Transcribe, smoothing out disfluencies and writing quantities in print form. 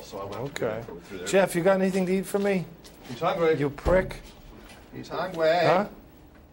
so I went Okay. through there. Jeff, you got anything to eat for me? He's hungry. You prick. He's hungry. Huh?